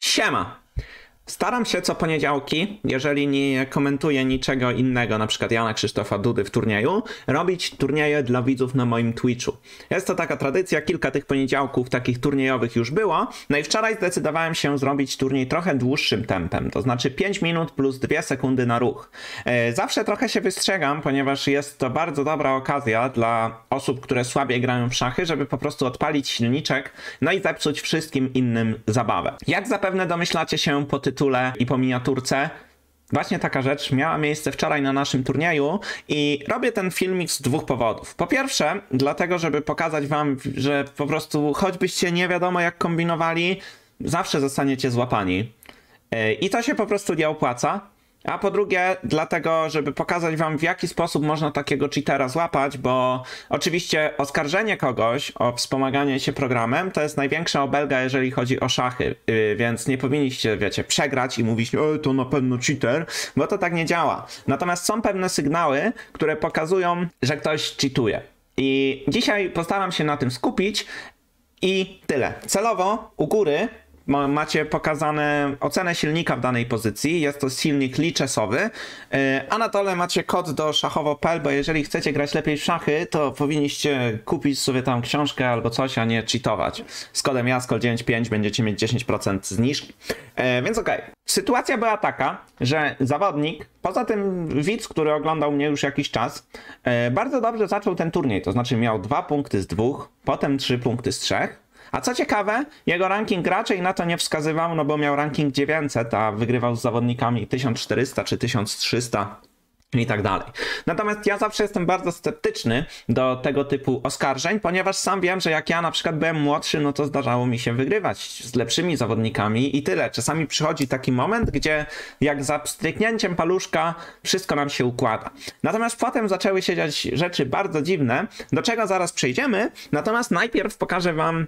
Siema! Staram się co poniedziałki, jeżeli nie komentuję niczego innego, na przykład Jana Krzysztofa Dudy w turnieju, robić turnieje dla widzów na moim Twitchu. Jest to taka tradycja, kilka tych poniedziałków takich turniejowych już było, no i wczoraj zdecydowałem się zrobić turniej trochę dłuższym tempem, to znaczy 5 minut plus 2 sekundy na ruch. Zawsze trochę się wystrzegam, ponieważ jest to bardzo dobra okazja dla osób, które słabiej grają w szachy, żeby po prostu odpalić silniczek, no i zepsuć wszystkim innym zabawę. Jak zapewne domyślacie się po tytule i po miniaturce, właśnie taka rzecz miała miejsce wczoraj na naszym turnieju i robię ten filmik z dwóch powodów. Po pierwsze, dlatego, żeby pokazać wam, że po prostu choćbyście nie wiadomo jak kombinowali, zawsze zostaniecie złapani. I to się po prostu nie opłaca. A po drugie, dlatego, żeby pokazać wam, w jaki sposób można takiego cheatera złapać, bo oczywiście oskarżenie kogoś o wspomaganie się programem to jest największa obelga, jeżeli chodzi o szachy, więc nie powinniście, wiecie, przegrać i mówić, to na pewno cheater, bo to tak nie działa. Natomiast są pewne sygnały, które pokazują, że ktoś cheatuje. I dzisiaj postaram się na tym skupić i tyle. Celowo u góry macie pokazane ocenę silnika w danej pozycji, jest to silnik lichessowy, a na dole macie kod do szachowo.pl, bo jeżeli chcecie grać lepiej w szachy, to powinniście kupić sobie tam książkę albo coś, a nie cheatować. Z kodem JASKOL95 będziecie mieć 10% zniżki. Więc okej. Sytuacja była taka, że zawodnik, poza tym widz, który oglądał mnie już jakiś czas, bardzo dobrze zaczął ten turniej, to znaczy miał 2 punkty z 2, potem 3 punkty z 3. A co ciekawe, jego ranking raczej na to nie wskazywał, no bo miał ranking 900, a wygrywał z zawodnikami 1400 czy 1300 i tak dalej. Natomiast ja zawsze jestem bardzo sceptyczny do tego typu oskarżeń, ponieważ sam wiem, że jak ja na przykład byłem młodszy, no to zdarzało mi się wygrywać z lepszymi zawodnikami i tyle. Czasami przychodzi taki moment, gdzie jak za stryknięciem paluszka wszystko nam się układa. Natomiast potem zaczęły się dziać rzeczy bardzo dziwne, do czego zaraz przejdziemy, natomiast najpierw pokażę wam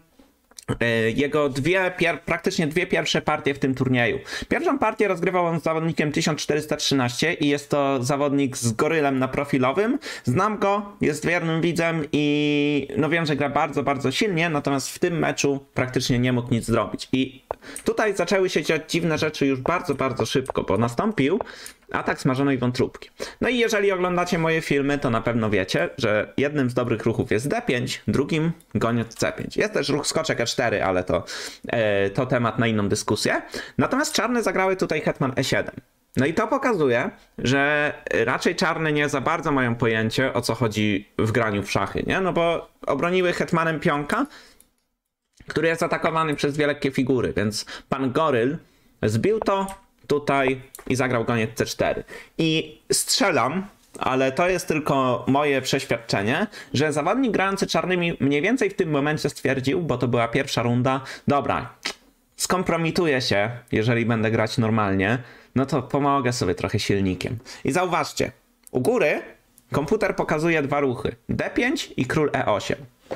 jego praktycznie dwie pierwsze partie w tym turnieju. Pierwszą partię rozgrywał on z zawodnikiem 1413 i jest to zawodnik z gorylem na profilowym. Znam go, jest wiernym widzem i no wiem, że gra bardzo, bardzo silnie, natomiast w tym meczu praktycznie nie mógł nic zrobić. I tutaj zaczęły się dziać dziwne rzeczy już bardzo, bardzo szybko, bo nastąpił atak smażonej wątróbki. No i jeżeli oglądacie moje filmy, to na pewno wiecie, że jednym z dobrych ruchów jest D5, drugim goniec C5. Jest też ruch skoczek E4, ale to temat na inną dyskusję. Natomiast czarne zagrały tutaj hetman E7. No i to pokazuje, że raczej czarne nie za bardzo mają pojęcie, o co chodzi w graniu w szachy, nie? No bo obroniły hetmanem pionka, który jest atakowany przez dwie lekkie figury, więc pan Goryl zbił to tutaj i zagrał goniec C4. I strzelam, ale to jest tylko moje przeświadczenie, że zawodnik grający czarnymi mniej więcej w tym momencie stwierdził, bo to była pierwsza runda, dobra, skompromituję się, jeżeli będę grać normalnie, no to pomogę sobie trochę silnikiem. I zauważcie, u góry komputer pokazuje dwa ruchy, D5 i król E8.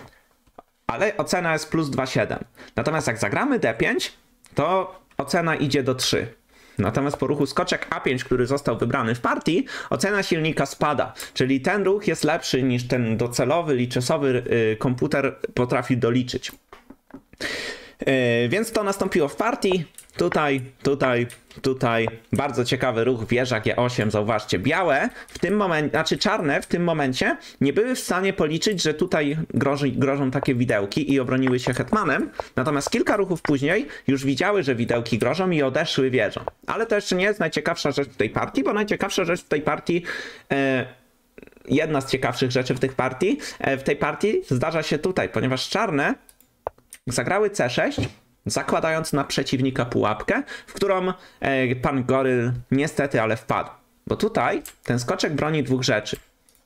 Ale ocena jest plus 2,7. Natomiast jak zagramy D5, to ocena idzie do 3. Natomiast po ruchu skoczek A5, który został wybrany w partii, ocena silnika spada. Czyli ten ruch jest lepszy niż ten docelowy, lichessowy komputer potrafi doliczyć. Więc to nastąpiło w partii. Tutaj. Bardzo ciekawy ruch, wieża G8, zauważcie, białe w tym momencie, znaczy czarne w tym momencie nie były w stanie policzyć, że tutaj grożą takie widełki i obroniły się hetmanem, natomiast kilka ruchów później już widziały, że widełki grożą i odeszły wieżą. Ale to jeszcze nie jest najciekawsza rzecz w tej partii, bo najciekawsza rzecz w tej partii, jedna z ciekawszych rzeczy w tej partii zdarza się tutaj, ponieważ czarne zagrały C6, zakładając na przeciwnika pułapkę, w którą pan Goryl niestety, ale wpadł. Bo tutaj ten skoczek broni dwóch rzeczy.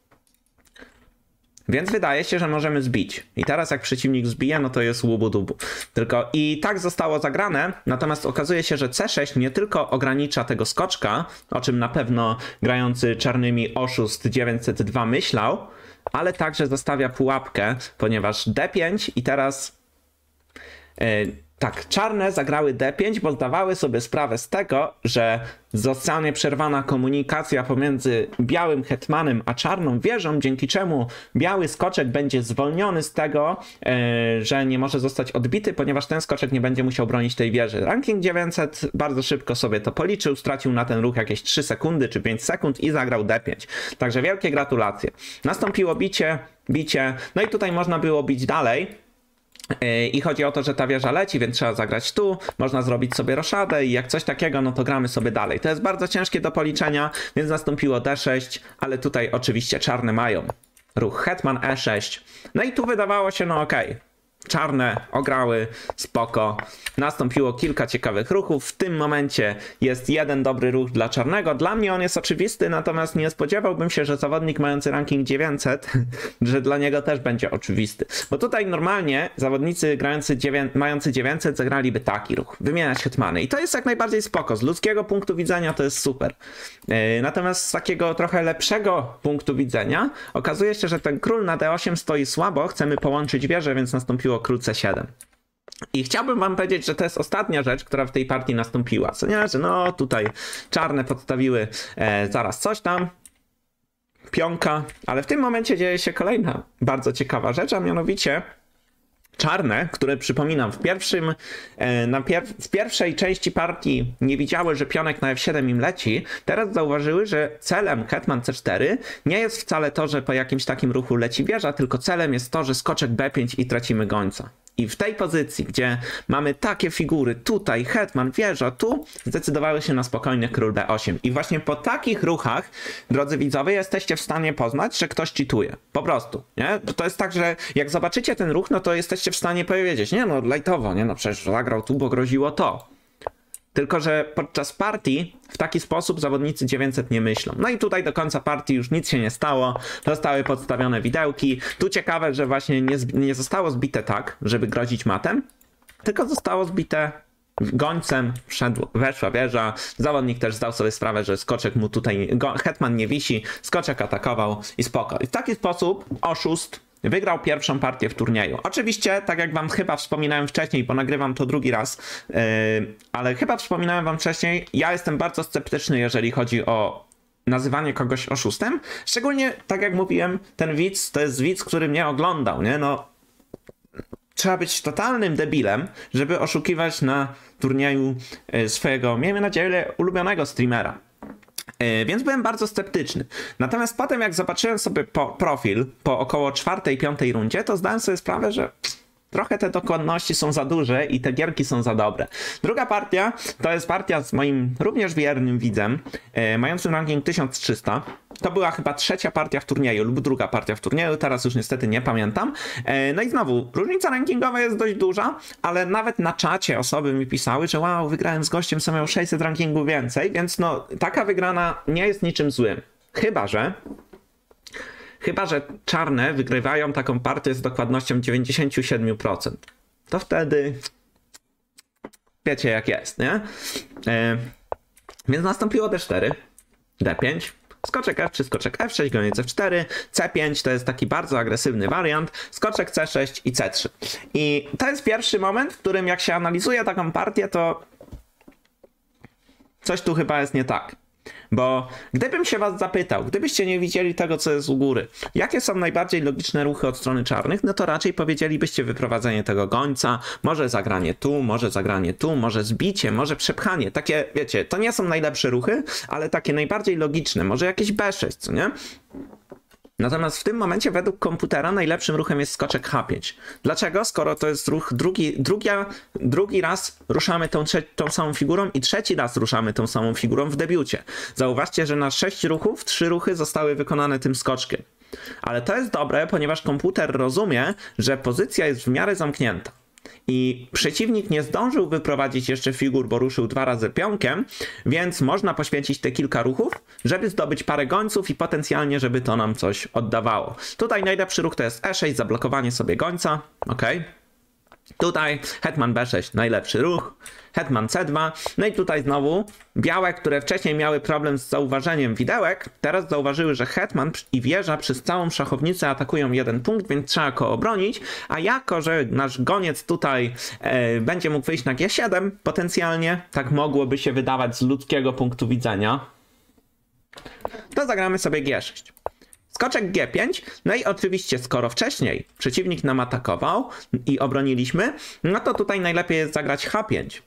Więc wydaje się, że możemy zbić. I teraz jak przeciwnik zbije, no to jest łubu-dubu. Tylko i tak zostało zagrane, natomiast okazuje się, że C6 nie tylko ogranicza tego skoczka, o czym na pewno grający czarnymi oszust 902 myślał, ale także zostawia pułapkę, ponieważ D5 i teraz Tak, czarne zagrały D5, bo zdawały sobie sprawę z tego, że zostanie przerwana komunikacja pomiędzy białym hetmanem a czarną wieżą, dzięki czemu biały skoczek będzie zwolniony z tego, że nie może zostać odbity, ponieważ ten skoczek nie będzie musiał bronić tej wieży. Ranking 900 bardzo szybko sobie to policzył, stracił na ten ruch jakieś 3 sekundy czy 5 sekund i zagrał D5. Także wielkie gratulacje. Nastąpiło bicie, no i tutaj można było bić dalej. I chodzi o to, że ta wieża leci, więc trzeba zagrać tu, można zrobić sobie roszadę i jak coś takiego, no to gramy sobie dalej. To jest bardzo ciężkie do policzenia, więc nastąpiło D6, ale tutaj oczywiście czarne mają ruch hetman E6. No i tu wydawało się, no okej. Czarne ograły, spoko. Nastąpiło kilka ciekawych ruchów. W tym momencie jest jeden dobry ruch dla czarnego. Dla mnie on jest oczywisty, natomiast nie spodziewałbym się, że zawodnik mający ranking 900, że dla niego też będzie oczywisty. Bo tutaj normalnie zawodnicy mający 900 zagraliby taki ruch. Wymieniać hetmany. I to jest jak najbardziej spoko. Z ludzkiego punktu widzenia to jest super. Natomiast z takiego trochę lepszego punktu widzenia okazuje się, że ten król na D8 stoi słabo. Chcemy połączyć wieże, więc nastąpiło król C7. I chciałbym wam powiedzieć, że to jest ostatnia rzecz, która w tej partii nastąpiła. Co nie, że no tutaj czarne podstawiły zaraz coś tam. Pionka. Ale w tym momencie dzieje się kolejna bardzo ciekawa rzecz, a mianowicie czarne, które przypominam w pierwszej części partii nie widziały, że pionek na F7 im leci, teraz zauważyły, że celem hetman C4 nie jest wcale to, że po jakimś takim ruchu leci wieża, tylko celem jest to, że skoczek B5 i tracimy gońca. I w tej pozycji, gdzie mamy takie figury, tutaj hetman, wieża, tu zdecydowały się na spokojny król B8. I właśnie po takich ruchach, drodzy widzowie, jesteście w stanie poznać, że ktoś cheatuje. Po prostu, nie? To jest tak, że jak zobaczycie ten ruch, no to jesteście w stanie powiedzieć, nie no, lajtowo, nie no, przecież zagrał tu, bo groziło to. Tylko że podczas partii w taki sposób zawodnicy 900 nie myślą. No i tutaj do końca partii już nic się nie stało. Zostały podstawione widełki. Tu ciekawe, że właśnie nie zostało zbite tak, żeby grozić matem, tylko zostało zbite gońcem, weszła wieża. Zawodnik też zdał sobie sprawę, że skoczek mu tutaj, hetman nie wisi, skoczek atakował i spoko. I w taki sposób oszust wygrał pierwszą partię w turnieju. Oczywiście, tak jak wam chyba wspominałem wcześniej, bo nagrywam to drugi raz, ale chyba wspominałem wam wcześniej, ja jestem bardzo sceptyczny, jeżeli chodzi o nazywanie kogoś oszustem. Szczególnie, tak jak mówiłem, ten widz to jest widz, który mnie oglądał, nie? No, trzeba być totalnym debilem, żeby oszukiwać na turnieju swojego, miejmy nadzieję, ulubionego streamera. Więc byłem bardzo sceptyczny. Natomiast potem jak zobaczyłem sobie profil po około 4-5 rundzie, to zdałem sobie sprawę, że trochę te dokładności są za duże i te gierki są za dobre. Druga partia to jest partia z moim również wiernym widzem, mającym ranking 1300. To była chyba trzecia partia w turnieju lub druga partia w turnieju, teraz już niestety nie pamiętam. No i znowu, różnica rankingowa jest dość duża, ale nawet na czacie osoby mi pisały, że wow, wygrałem z gościem, co miał 600 rankingu więcej, więc no taka wygrana nie jest niczym złym. Chyba że czarne wygrywają taką partię z dokładnością 97%. To wtedy wiecie jak jest, nie? Więc nastąpiło D4, D5, skoczek F3, skoczek F6, goniec F4, C5 to jest taki bardzo agresywny wariant, skoczek C6 i C3. I to jest pierwszy moment, w którym jak się analizuje taką partię, to coś tu chyba jest nie tak. Bo gdybym się was zapytał, gdybyście nie widzieli tego, co jest u góry, jakie są najbardziej logiczne ruchy od strony czarnych, no to raczej powiedzielibyście wyprowadzenie tego gońca, może zagranie tu, może zbicie, może przepchanie. Takie, wiecie, to nie są najlepsze ruchy, ale takie najbardziej logiczne, może jakieś B6, co nie? Natomiast w tym momencie według komputera najlepszym ruchem jest skoczek H5. Dlaczego? Skoro to jest ruch drugi raz ruszamy tą samą figurą i trzeci raz ruszamy tą samą figurą w debiucie. Zauważcie, że na 6 ruchów 3 ruchy zostały wykonane tym skoczkiem. Ale to jest dobre, ponieważ komputer rozumie, że pozycja jest w miarę zamknięta. I przeciwnik nie zdążył wyprowadzić jeszcze figur, bo ruszył 2 razy pionkiem, więc można poświęcić te kilka ruchów, żeby zdobyć parę gońców i potencjalnie, żeby to nam coś oddawało. Tutaj najlepszy ruch to jest E6, zablokowanie sobie gońca, ok. Tutaj hetman b6, najlepszy ruch, hetman c2, no i tutaj znowu białe, które wcześniej miały problem z zauważeniem widełek, teraz zauważyły, że hetman i wieża przez całą szachownicę atakują jeden punkt, więc trzeba go obronić, a jako, że nasz goniec tutaj będzie mógł wyjść na g7 potencjalnie, tak mogłoby się wydawać z ludzkiego punktu widzenia, to zagramy sobie g6. Skoczek G5, no i oczywiście skoro wcześniej przeciwnik nam atakował i obroniliśmy, no to tutaj najlepiej jest zagrać H5.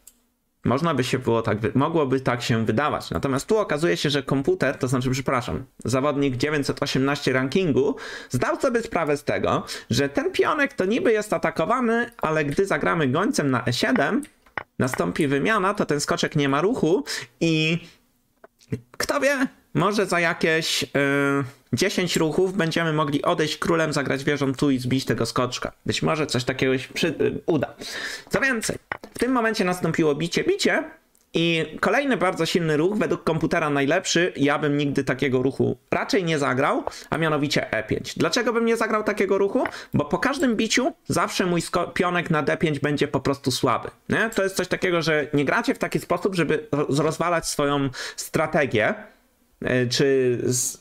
Mogłoby tak się wydawać. Natomiast tu okazuje się, że komputer, to znaczy, przepraszam, zawodnik 918 rankingu zdał sobie sprawę z tego, że ten pionek to niby jest atakowany, ale gdy zagramy gońcem na E7, nastąpi wymiana, to ten skoczek nie ma ruchu i kto wie, może za jakieś 10 ruchów będziemy mogli odejść królem, zagrać wieżą tu i zbić tego skoczka. Być może coś takiego się uda. Co więcej, w tym momencie nastąpiło bicie i kolejny bardzo silny ruch, według komputera najlepszy, ja bym nigdy takiego ruchu raczej nie zagrał, a mianowicie E5. Dlaczego bym nie zagrał takiego ruchu? Bo po każdym biciu zawsze mój pionek na D5 będzie po prostu słaby. Nie? To jest coś takiego, że nie gracie w taki sposób, żeby rozwalać swoją strategię, czy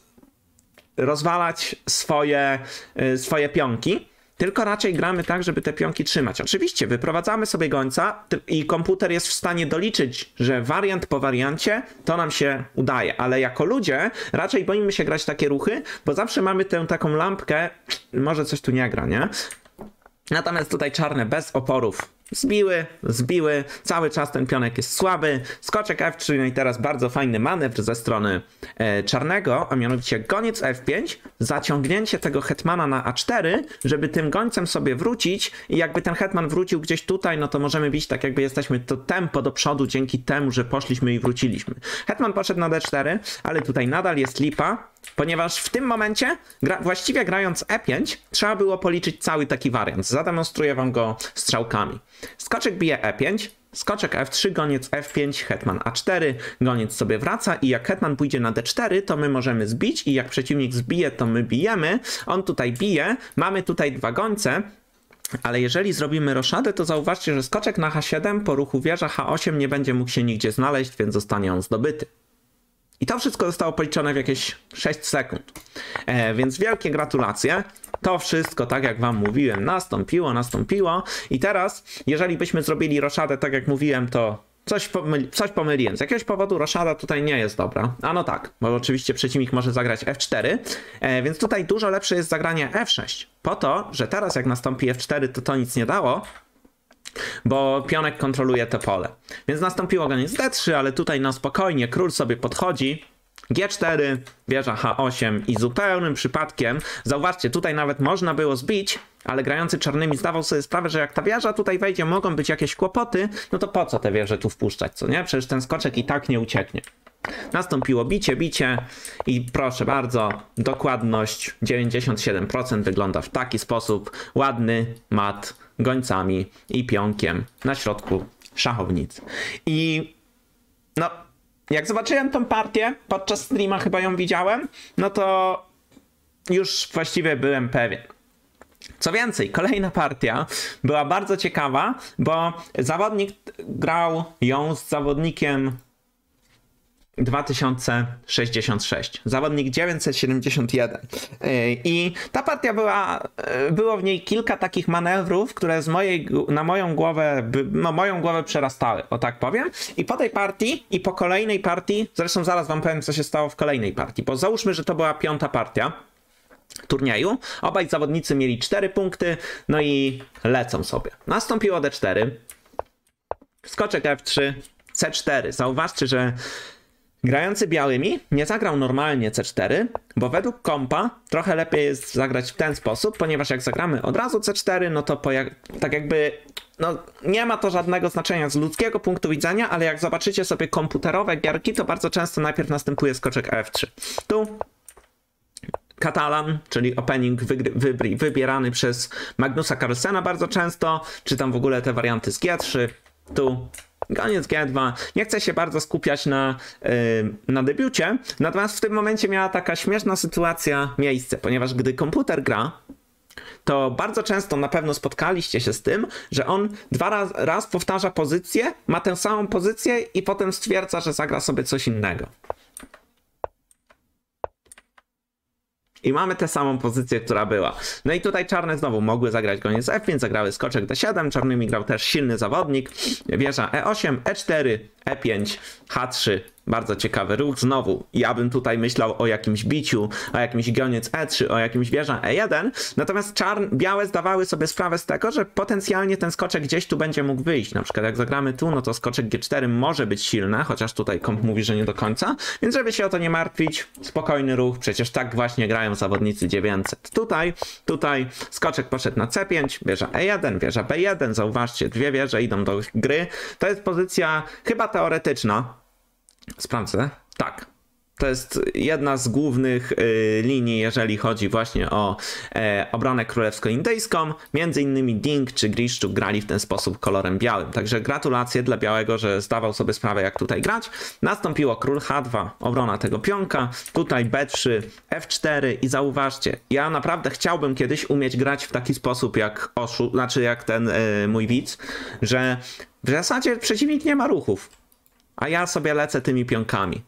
rozwalać swoje pionki, tylko raczej gramy tak, żeby te pionki trzymać. Oczywiście wyprowadzamy sobie gońca i komputer jest w stanie doliczyć, że wariant po wariancie to nam się udaje, ale jako ludzie raczej boimy się grać takie ruchy, bo zawsze mamy tę taką lampkę, może coś tu nie gra, nie? Natomiast tutaj czarne bez oporów zbiły, cały czas ten pionek jest słaby, skoczek F3, no i teraz bardzo fajny manewr ze strony czarnego, a mianowicie goniec F5, zaciągnięcie tego hetmana na A4, żeby tym gońcem sobie wrócić i jakby ten hetman wrócił gdzieś tutaj, no to możemy bić tak jakby jesteśmy to tempo do przodu dzięki temu, że poszliśmy i wróciliśmy. Hetman poszedł na D4, ale tutaj nadal jest lipa, ponieważ w tym momencie, właściwie grając E5, trzeba było policzyć cały taki wariant. Zademonstruję wam go strzałkami. Skoczek bije E5, skoczek F3, goniec F5, hetman A4, goniec sobie wraca i jak hetman pójdzie na D4, to my możemy zbić i jak przeciwnik zbije, to my bijemy. On tutaj bije, mamy tutaj dwa gońce, ale jeżeli zrobimy roszadę, to zauważcie, że skoczek na H7 po ruchu wieża H8 nie będzie mógł się nigdzie znaleźć, więc zostanie on zdobyty. I to wszystko zostało policzone w jakieś 6 sekund. Więc wielkie gratulacje. To wszystko, tak jak wam mówiłem, nastąpiło. I teraz, jeżeli byśmy zrobili roszadę, tak jak mówiłem, to coś pomyliłem. Z jakiegoś powodu roszada tutaj nie jest dobra. A no tak, bo oczywiście przeciwnik może zagrać F4, więc tutaj dużo lepsze jest zagranie F6. Po to, że teraz jak nastąpi F4, to nic nie dało, bo pionek kontroluje to pole. Więc nastąpiło goniec D3, ale tutaj na spokojnie król sobie podchodzi, G4, wieża H8 i zupełnym przypadkiem, zauważcie, tutaj nawet można było zbić, ale grający czarnymi zdawał sobie sprawę, że jak ta wieża tutaj wejdzie, mogą być jakieś kłopoty, no to po co te wieże tu wpuszczać, co nie? Przecież ten skoczek i tak nie ucieknie. Nastąpiło bicie i proszę bardzo, dokładność 97% wygląda w taki sposób, ładny mat gońcami i pionkiem na środku szachownicy. I no, jak zobaczyłem tą partię, podczas streama chyba ją widziałem, no to już właściwie byłem pewien. Co więcej, kolejna partia była bardzo ciekawa, bo zawodnik grał ją z zawodnikiem 2066, zawodnik 971 i ta partia było w niej kilka takich manewrów, które moją głowę przerastały, o tak powiem, i po tej partii i po kolejnej partii, zresztą zaraz wam powiem, co się stało w kolejnej partii, bo załóżmy, że to była 5. partia turnieju, obaj zawodnicy mieli 4 punkty, no i lecą sobie. Nastąpiło D4, skoczek F3, C4, zauważcie, że grający białymi nie zagrał normalnie C4, bo według kompa trochę lepiej jest zagrać w ten sposób, ponieważ jak zagramy od razu C4, no to tak jakby no, nie ma to żadnego znaczenia z ludzkiego punktu widzenia, ale jak zobaczycie sobie komputerowe gierki, to bardzo często najpierw następuje skoczek F3. Tu Catalan, czyli opening wybierany przez Magnusa Carlsena bardzo często, czy tam w ogóle te warianty z G3, tu goniec G2. Nie chcę się bardzo skupiać na debiucie, natomiast w tym momencie miała taka śmieszna sytuacja miejsce, ponieważ gdy komputer gra, to bardzo często na pewno spotkaliście się z tym, że on raz powtarza pozycję, ma tę samą pozycję i potem stwierdza, że zagra sobie coś innego. I mamy tę samą pozycję, która była. No i tutaj czarne znowu mogły zagrać goniec F5, zagrały skoczek D7, czarnymi grał też silny zawodnik, wieża E8, E4, E5, H3. Bardzo ciekawy ruch. Znowu, ja bym tutaj myślał o jakimś biciu, o jakimś goniec E3, o jakimś wieża E1, natomiast białe zdawały sobie sprawę z tego, że potencjalnie ten skoczek gdzieś tu będzie mógł wyjść. Na przykład jak zagramy tu, no to skoczek G4 może być silny, chociaż tutaj komp mówi, że nie do końca, więc żeby się o to nie martwić, spokojny ruch, przecież tak właśnie grają zawodnicy 900. Tutaj skoczek poszedł na C5, wieża E1, wieża B1, zauważcie, dwie wieże idą do gry. To jest pozycja chyba teoretyczna. Sprawdzę. Tak. To jest jedna z głównych linii, jeżeli chodzi właśnie o obronę królewsko-indyjską. Między innymi Ding czy Griszczuk grali w ten sposób kolorem białym. Także gratulacje dla białego, że zdawał sobie sprawę, jak tutaj grać. Nastąpiło król H2, obrona tego pionka. Tutaj B3, F4 i zauważcie, ja naprawdę chciałbym kiedyś umieć grać w taki sposób jak jak ten mój widz, że w zasadzie przeciwnik nie ma ruchów, a ja sobie lecę tymi pionkami.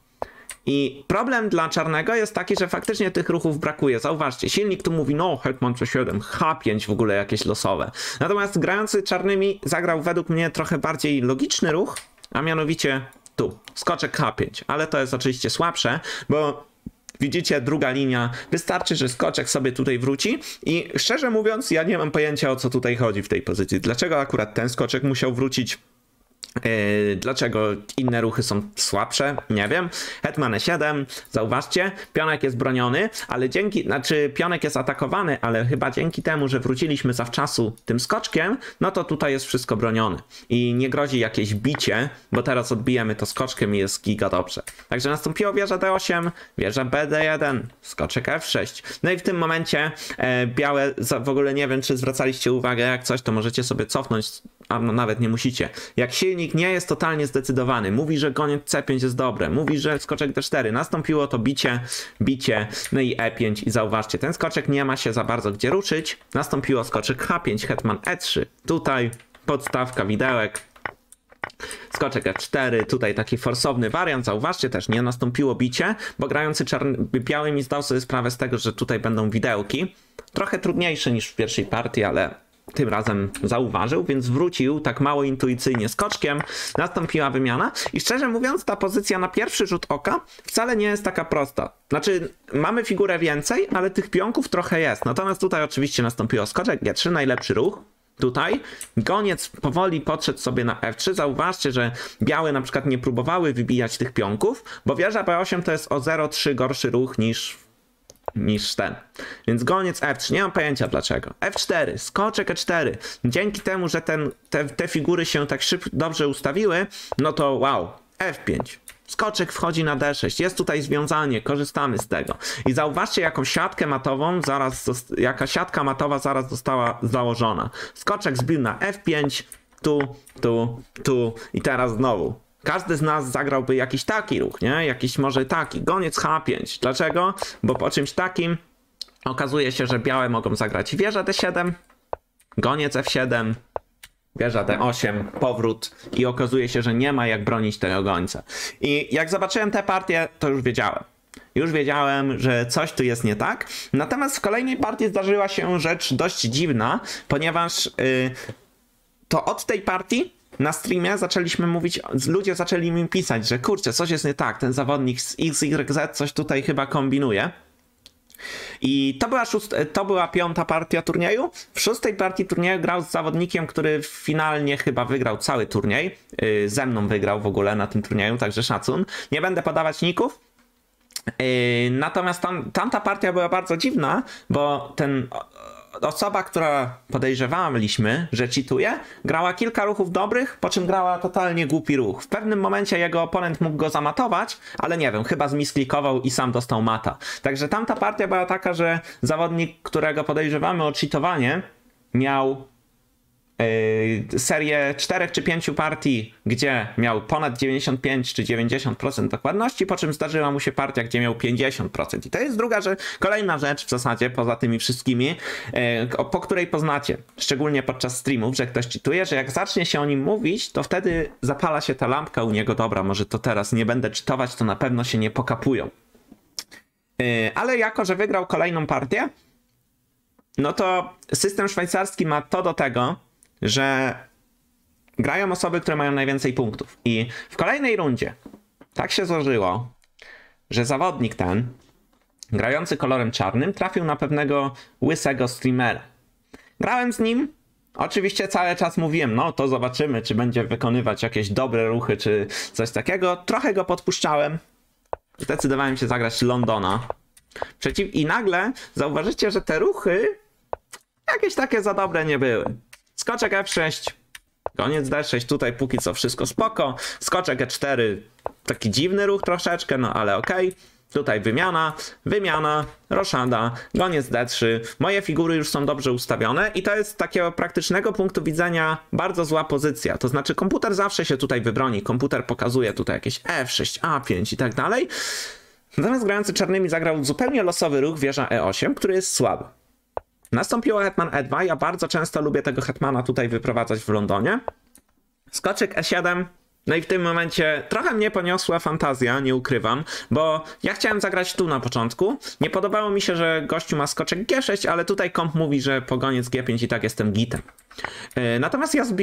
I problem dla czarnego jest taki, że faktycznie tych ruchów brakuje. Zauważcie, silnik tu mówi, no hetman C7, H5 w ogóle jakieś losowe. Natomiast grający czarnymi zagrał według mnie trochę bardziej logiczny ruch, a mianowicie tu, skoczek H5. Ale to jest oczywiście słabsze, bo widzicie, druga linia, wystarczy, że skoczek sobie tutaj wróci i szczerze mówiąc, ja nie mam pojęcia, o co tutaj chodzi w tej pozycji. Dlaczego akurat ten skoczek musiał wrócić? Dlaczego inne ruchy są słabsze? Nie wiem. Hetman E7, zauważcie, pionek jest broniony, ale pionek jest atakowany, ale chyba dzięki temu, że wróciliśmy zawczasu tym skoczkiem, no to tutaj jest wszystko bronione. I nie grozi jakieś bicie, bo teraz odbijemy to skoczkiem i jest giga dobrze. Także nastąpiło wieża D8, wieża BD1, skoczek F6. No i w tym momencie białe, w ogóle nie wiem, czy zwracaliście uwagę, jak coś, to możecie sobie cofnąć, a no nawet nie musicie. Jak silnik nie jest totalnie zdecydowany, mówi, że goniec C5 jest dobre, mówi, że skoczek D4, nastąpiło to bicie, no i E5 i zauważcie, ten skoczek nie ma się za bardzo gdzie ruszyć, nastąpiło skoczek H5, hetman E3, tutaj podstawka widełek, skoczek F4, tutaj taki forsowny wariant, zauważcie też, nie nastąpiło bicie, bo grający białymi zdał sobie sprawę z tego, że tutaj będą widełki, trochę trudniejsze niż w pierwszej partii, ale tym razem zauważył, więc wrócił tak mało intuicyjnie skoczkiem, nastąpiła wymiana i szczerze mówiąc ta pozycja na pierwszy rzut oka wcale nie jest taka prosta. Znaczy mamy figurę więcej, ale tych pionków trochę jest. Natomiast tutaj oczywiście nastąpiło skoczek G3, najlepszy ruch. Tutaj goniec powoli podszedł sobie na F3. Zauważcie, że białe na przykład nie próbowały wybijać tych pionków, bo wieża B8 to jest o 0,3 gorszy ruch niż ten. Więc goniec F3, nie mam pojęcia dlaczego. F4, skoczek E4. Dzięki temu, że te figury się tak dobrze ustawiły, no to wow, F5. Skoczek wchodzi na D6, jest tutaj związanie, korzystamy z tego. I zauważcie, jaka siatka matowa zaraz została założona. Skoczek zbił na F5, tu i teraz znowu. Każdy z nas zagrałby jakiś taki ruch, nie? Jakiś może taki, goniec H5. Dlaczego? Bo po czymś takim okazuje się, że białe mogą zagrać wieża D7, goniec F7, wieża D8, powrót i okazuje się, że nie ma jak bronić tego gońca. I jak zobaczyłem tę partię, to już wiedziałem. Już wiedziałem, że coś tu jest nie tak. Natomiast w kolejnej partii zdarzyła się rzecz dość dziwna, ponieważ to od tej partii na streamie zaczęliśmy mówić, ludzie zaczęli mi pisać, że kurczę, coś jest nie tak, ten zawodnik z XYZ coś tutaj chyba kombinuje. I to była piąta partia turnieju. W szóstej partii turnieju grał z zawodnikiem, który finalnie chyba wygrał cały turniej. Ze mną wygrał w ogóle na tym turnieju, także szacun. Nie będę podawać ników. Natomiast tamta partia była bardzo dziwna, bo osoba, która podejrzewaliśmy, że cheatuje, grała kilka ruchów dobrych, po czym grała totalnie głupi ruch. W pewnym momencie jego oponent mógł go zamatować, ale nie wiem, chyba zmisklikował i sam dostał mata. Także tamta partia była taka, że zawodnik, którego podejrzewamy o cheatowanie, miał serię 4 czy 5 partii, gdzie miał ponad 95 czy 90% dokładności, po czym zdarzyła mu się partia, gdzie miał 50%. I to jest kolejna rzecz w zasadzie, poza tymi wszystkimi, po której poznacie, szczególnie podczas streamów, że ktoś cheatuje, że jak zacznie się o nim mówić, to wtedy zapala się ta lampka u niego, dobra, może to teraz nie będę cheatować, to na pewno się nie pokapują. Ale jako, że wygrał kolejną partię, no to system szwajcarski ma to do tego, że grają osoby, które mają najwięcej punktów. I w kolejnej rundzie tak się złożyło, że zawodnik ten, grający kolorem czarnym, trafił na pewnego łysego streamera. Grałem z nim, oczywiście cały czas mówiłem, no to zobaczymy, czy będzie wykonywać jakieś dobre ruchy, czy coś takiego. Trochę go podpuszczałem. Zdecydowałem się zagrać Londona. I nagle zauważycie, że te ruchy jakieś takie za dobre nie były. Skoczek F6, koniec D6, tutaj póki co wszystko spoko. Skoczek E4, taki dziwny ruch troszeczkę, no ale okej. Tutaj wymiana, roszada, koniec D3. Moje figury już są dobrze ustawione i to jest z takiego praktycznego punktu widzenia bardzo zła pozycja. To znaczy komputer zawsze się tutaj wybroni. Komputer pokazuje tutaj jakieś F6, A5 i tak dalej. Natomiast grający czarnymi zagrał zupełnie losowy ruch wieża E8, który jest słaby. Nastąpiło hetman E2, ja bardzo często lubię tego hetmana tutaj wyprowadzać w Londonie. Skoczek E7, no i w tym momencie trochę mnie poniosła fantazja, nie ukrywam, bo ja chciałem zagrać tu na początku. Nie podobało mi się, że gościu ma skoczek G6, ale tutaj komp mówi, że po goniec G5 i tak jestem gitem. Natomiast ja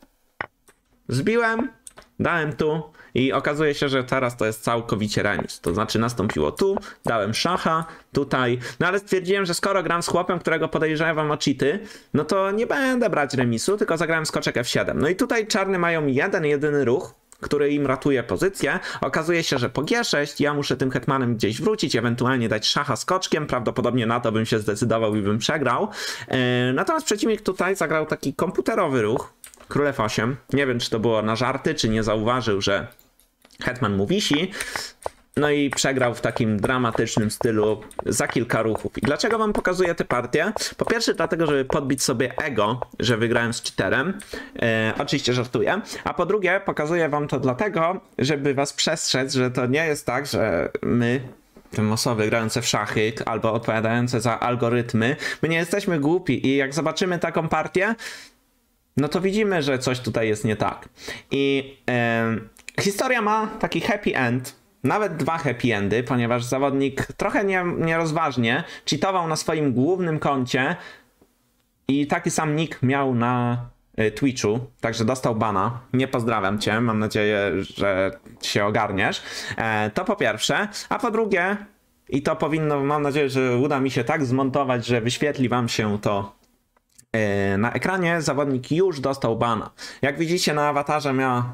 zbiłem, dałem tu i okazuje się, że teraz to jest całkowicie remis. To znaczy nastąpiło tu, dałem szacha, tutaj, no ale stwierdziłem, że skoro gram z chłopem, którego podejrzewam o cheaty, no to nie będę brać remisu, tylko zagrałem skoczek F7. No i tutaj czarny mają jedyny ruch, który im ratuje pozycję. Okazuje się, że po G6 ja muszę tym hetmanem gdzieś wrócić, ewentualnie dać szacha skoczkiem, prawdopodobnie na to bym się zdecydował i bym przegrał. Natomiast przeciwnik tutaj zagrał taki komputerowy ruch, król F8. Nie wiem, czy to było na żarty, czy nie zauważył, że hetman mu wisi. No i przegrał w takim dramatycznym stylu za kilka ruchów. I dlaczego wam pokazuję tę partię? Po pierwsze dlatego, żeby podbić sobie ego, że wygrałem z cheaterem. Oczywiście żartuję. A po drugie pokazuję wam to dlatego, żeby was przestrzec, że to nie jest tak, że my, te osoby grające w szachy albo odpowiadające za algorytmy, my nie jesteśmy głupi i jak zobaczymy taką partię, no to widzimy, że coś tutaj jest nie tak. I historia ma taki happy end, nawet 2 happy endy, ponieważ zawodnik trochę nierozważnie cheatował na swoim głównym koncie i taki sam nick miał na Twitchu, także dostał bana. Nie pozdrawiam cię, mam nadzieję, że się ogarniesz. To po pierwsze, a po drugie, i to powinno, mam nadzieję, że uda mi się tak zmontować, że wyświetli wam się to na ekranie, zawodnik już dostał bana. Jak widzicie na awatarze miał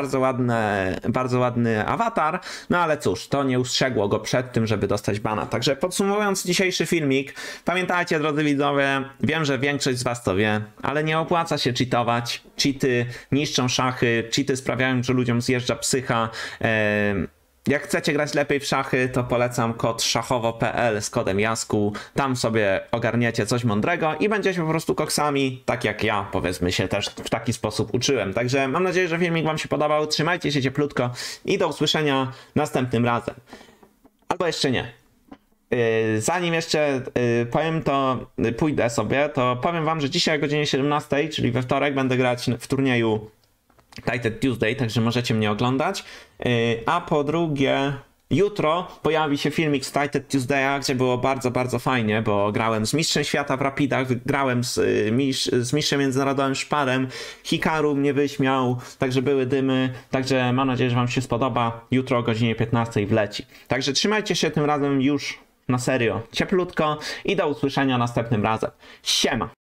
bardzo ładny awatar, no ale cóż, to nie ustrzegło go przed tym, żeby dostać bana. Także podsumowując dzisiejszy filmik, pamiętajcie, drodzy widzowie, wiem, że większość z was to wie, ale nie opłaca się cheatować. Cheaty niszczą szachy, cheaty sprawiają, że ludziom zjeżdża psycha. Jak chcecie grać lepiej w szachy, to polecam kod szachowo.pl z kodem Jasku. Tam sobie ogarniecie coś mądrego i będziecie po prostu koksami, tak jak ja, powiedzmy się, też w taki sposób uczyłem. Także mam nadzieję, że filmik wam się podobał. Trzymajcie się cieplutko i do usłyszenia następnym razem. Albo jeszcze nie. Zanim jeszcze powiem to, pójdę sobie, to powiem wam, że dzisiaj o godzinie 17, czyli we wtorek, będę grać w turnieju Titled Tuesday, także możecie mnie oglądać. A po drugie, jutro pojawi się filmik z Titled Tuesday'a, gdzie było bardzo fajnie, bo grałem z mistrzem świata w rapidach, grałem z mistrzem międzynarodowym Szparem, Hikaru mnie wyśmiał, także były dymy, także mam nadzieję, że wam się spodoba. Jutro o godzinie 15 wleci. Także trzymajcie się tym razem już na serio cieplutko i do usłyszenia następnym razem. Siema!